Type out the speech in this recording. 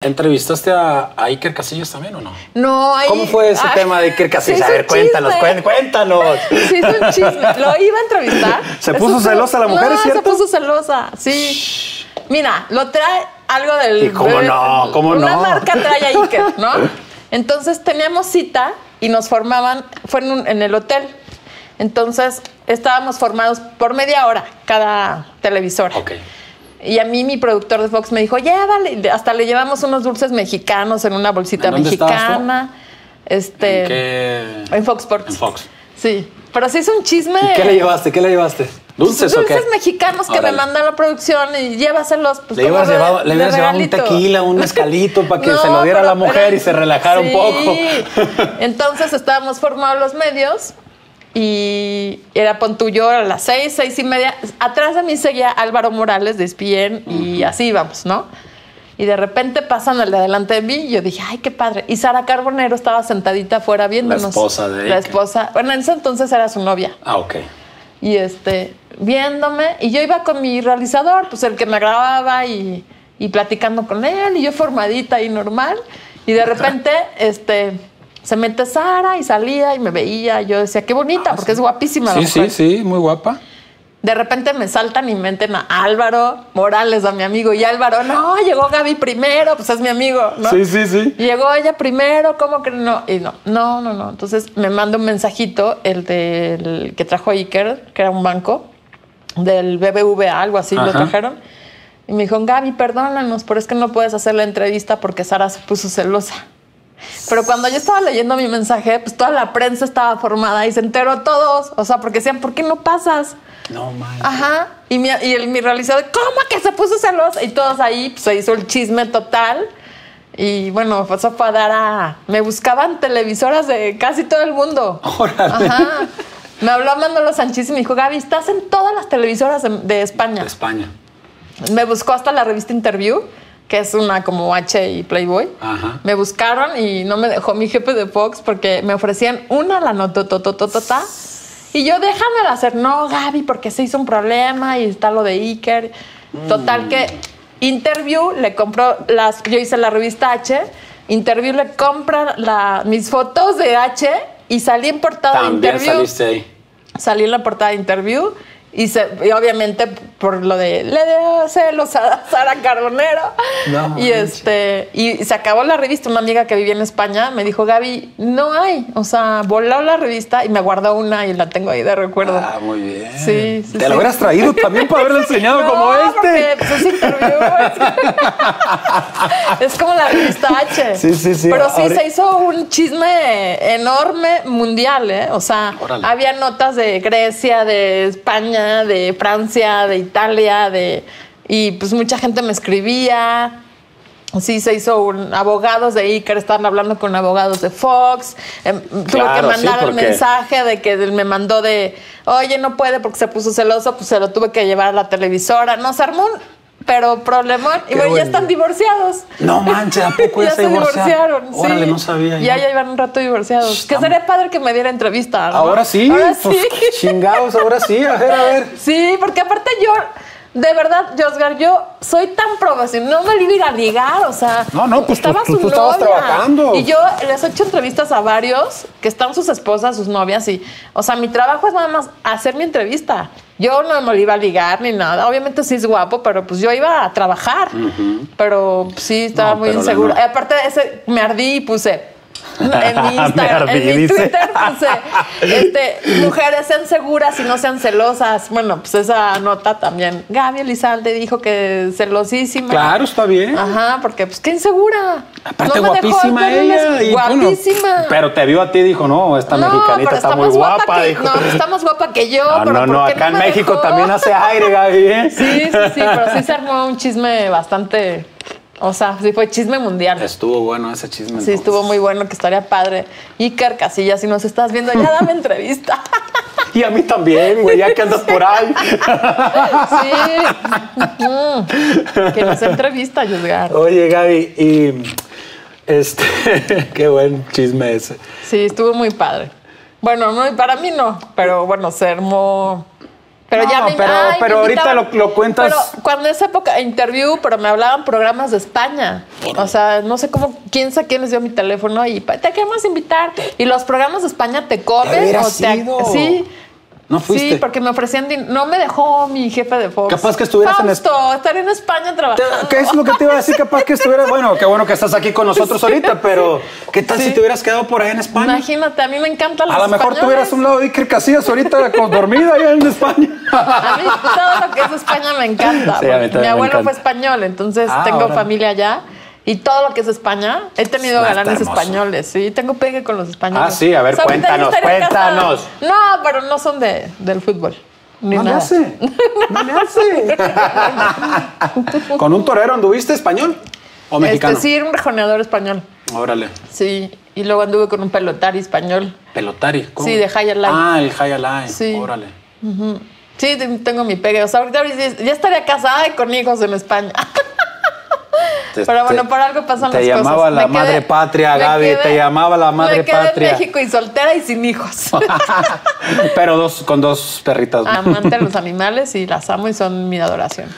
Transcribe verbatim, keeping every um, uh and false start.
¿Entrevistaste a, a Iker Casillas también o no? No, ahí... ¿Cómo fue ese ah, tema de Iker Casillas? A ver, chisme. cuéntanos, cuéntanos. Sí, es un chisme. Lo iba a entrevistar. ¿Se puso celosa la mujer, no, es cierto? se puso celosa, sí. Shh. Mira, lo trae algo del... ¿Y cómo no? ¿Cómo una no? Una marca trae a Iker, ¿no? Entonces teníamos cita y nos formaban... Fue en, un, en el hotel. Entonces estábamos formados por media hora cada televisora. Ok. Y a mí mi productor de Fox me dijo, llévale, hasta le llevamos unos dulces mexicanos en una bolsita ¿En dónde mexicana. Este, ¿En qué? En Fox Sports. En Fox. Sí, pero sí es un chisme. ¿Y qué le llevaste? ¿Qué le llevaste? ¿Dulces, Dulces o qué? mexicanos que Órale. me mandan la producción y llévaselos. Pues, Le como hubieras de- llevado, le de hubieras llevado un regalito. tequila, un mezcalito para que No, se lo diera a la pero- mujer pero- y se relajara sí. un poco. Entonces estábamos formados los medios y era pon tú yo a las seis, seis y media. Atrás de mí seguía Álvaro Morales de E S P N y Uh-huh. así íbamos, ¿no? Y de repente pasan al de adelante de mí y yo dije, ay, qué padre. Y Sara Carbonero estaba sentadita afuera viéndonos. La esposa de La Iker. esposa. Bueno, en ese entonces era su novia. Ah, ok. Y este, viéndome, y yo iba con mi realizador, pues el que me grababa y, y platicando con él, y yo formadita y normal. Y de repente, este, se mete Sara y salía y me veía. Y yo decía, qué bonita, Ah, porque sí. es guapísima la Sí, sí, mujer. sí, muy guapa. De repente me saltan y meten a Álvaro Morales, a mi amigo. Y Álvaro, no, llegó Gaby primero, pues es mi amigo, ¿no? Sí, sí, sí. Llegó ella primero, ¿cómo que no? Y no, no, no, no. Entonces me manda un mensajito, el del que trajo Iker, que era un banco, del B B V A, algo así, lo Ajá. trajeron. Y me dijo, Gaby, perdónanos, pero es que no puedes hacer la entrevista porque Sara se puso celosa. Pero cuando yo estaba leyendo mi mensaje, pues toda la prensa estaba formada y se enteró todos. O sea, porque decían, ¿por qué no pasas? No, man. Ajá. Y mi, y el, mi realizador, ¿cómo que se puso celosa? Y todos ahí, pues se hizo el chisme total. Y bueno, pues eso fue a dar a... Me buscaban televisoras de casi todo el mundo. Órale. Ajá. Me habló Manolo Sanchís y me dijo, Gaby, estás en todas las televisoras de, de España. De España. Me buscó hasta la revista Interview, que es una como H y Playboy. Ajá. Me buscaron y no me dejó mi jefe de Fox porque me ofrecían una la nototototota. Y yo, déjamela hacer. No, Gaby, porque se hizo un problema y está lo de Iker. Total Mm. que Interview le compró las... Yo hice la revista H. Interview le compra la, mis fotos de H y salí en portada de También Interview. saliste ahí. Salí en la portada de Interview y, se, y obviamente por lo de le dio celos a Sara Carbonero. No, y este y se acabó la revista. Una amiga que vivía en España me dijo, Gaby, no hay. O sea, voló la revista y me guardó una y la tengo ahí de recuerdo. Ah, muy bien. Sí, sí, Te sí. lo hubieras traído también para haberlo enseñado No, como porque, este. pues, es Interview. Es, es como la revista H. Sí, sí, sí. Pero sí Ahora- se hizo un chisme enorme mundial, ¿eh? O sea, Órale. había notas de Grecia, de España, de Francia, de Italia, de y pues mucha gente me escribía. Sí, se hizo un abogados de Iker, estaban hablando con abogados de Fox. Eh, tuve Claro, que mandar sí, el porque- mensaje de que él me mandó de, oye, no puede porque se puso celoso, pues se lo tuve que llevar a la televisora. No se armó un, pero problemón. Y Qué bueno, ya bueno. están divorciados. No manches, ¿a poco ya, Ya se se divorciaron? divorciaron. Sí. Órale, no sabía. Ya, yo. ya iban un rato divorciados. Que Estamos- sería padre que me diera entrevista, ¿no? Ahora sí, Ahora pues, sí. chingados, ahora sí, a ver, a ver. Sí, porque aparte yo, de verdad, Josgar, yo soy tan profesional, no me le iba a ir a ligar, o sea. No, no, pues tú- estaba tú- su tú estabas novia. trabajando. Y yo les he hecho entrevistas a varios que están sus esposas, sus novias, y, o sea, mi trabajo es nada más hacer mi entrevista. Yo no me le iba a ligar ni nada. Obviamente sí es guapo, pero pues yo iba a trabajar. Pero sí, estaba No, muy pero la insegura. no. Y aparte de ese, me ardí y puse. En mi Me Instagram, ardí, en mi dice. Twitter puse, este, mujeres sean seguras y no sean celosas. Bueno, pues esa nota también. Gaby Elizalde dijo que celosísima. Claro, está bien. Ajá, porque pues qué insegura. Aparte, No me dejó guapísima verles- ella. y, bueno, guapísima. pero te vio a ti y dijo, no, esta no, mexicanita pero está, está muy más guapa, guapa. que, dijo. no, está más guapa que yo. No, pero no, ¿por no, qué acá en me México dejó? también hace aire, Gaby, ¿eh? Sí, sí, sí, pero sí se armó un chisme bastante. O sea, sí fue chisme mundial. Estuvo bueno ese chisme. Sí, entonces. estuvo muy bueno, que estaría padre. Iker Casillas, si nos estás viendo, ya dame entrevista. Y a mí también, güey, ya que andas por ahí. Sí. Ujú. Que nos entrevista, Josgar. Oye, Gaby, y este, qué buen chisme ese. Sí, estuvo muy padre. Bueno, no, para mí no, pero bueno, se armó Pero No, ya me, pero- ay, pero me ahorita invitaban. lo- lo cuentas- Pero cuando esa época interview, pero me hablaban programas de España. O sea, no sé cómo, quién sabe quién les dio mi teléfono y pa- te queremos invitar. Y los programas de España te corren hubieras o te ido. sí. ¿No fuiste? Sí, porque me ofrecían din- no me dejó mi jefe de Fox. Capaz que estuvieras en Fausto, estar en España trabajando. ¿Qué es lo que te iba a decir? Capaz que estuvieras... Bueno, qué bueno que estás aquí con nosotros ahorita, pero ¿qué tal Sí. si te hubieras quedado por ahí en España? Imagínate, a mí me encantan los A lo mejor españoles. tuvieras un lado de Iker Casillas ahorita con dormida allá en España. A mí todo lo que es España me encanta. Sí, a mí porque también mi me abuelo encanta. fue español, entonces Ah, tengo órale. familia allá. Y todo lo que es España, he tenido Está galanes hermoso. españoles, sí, tengo pegue con los españoles. Ah, sí, a ver, O sea, ahorita yo cuéntanos, estaría casada. cuéntanos. No, pero no son de, del fútbol. Ni No le nada. hace. No le hace. ¿Con un torero anduviste español o mexicano? Este, sí, era un rejoneador español. Órale. Sí, y luego anduve con un pelotari español. Pelotari. ¿cómo? Sí, de High Alive. Ah, el High Alive. Sí. Órale. Sí, te- tengo mi pegue. O sea, ahorita ya estaría casada y con hijos en España. Te- Pero bueno, te- por algo pasan te las cosas. llamaba la Me madre patria, me Gaby, te llamaba la madre me quedé patria. en México y soltera y sin hijos. Pero dos, con dos perritas. ¿no? Amante de los animales y las amo y son mi adoración.